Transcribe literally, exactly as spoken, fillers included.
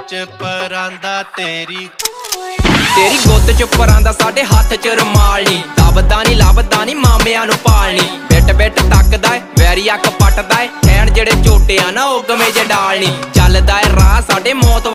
च परांदा तेरी तेरी गुत्त च परांदा साडे हत्थ च रुमाल नी दबदा नी लभदा नी मामियां नू पालनी बिट बिट तकदा ऐ वैरी अख पटदा ऐ खैन जेड़े झोटे आ ना ओ गमे च डालनी चलदा ऐ राह साडे मौत